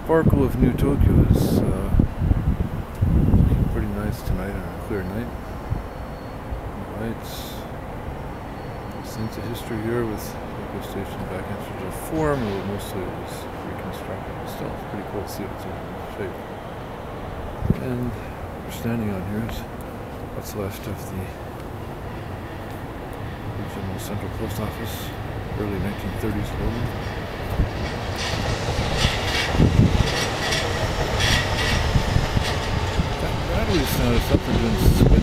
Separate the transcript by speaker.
Speaker 1: sparkle of New Tokyo is looking pretty nice tonight on a clear night. Lights, a sense of history here with Tokyo Station back into the form, although mostly it was reconstructed. But still, it's pretty cool to see what's in shape. And we're standing on here is what's left of the original Central Post Office, early 1930s building. That battery sound is something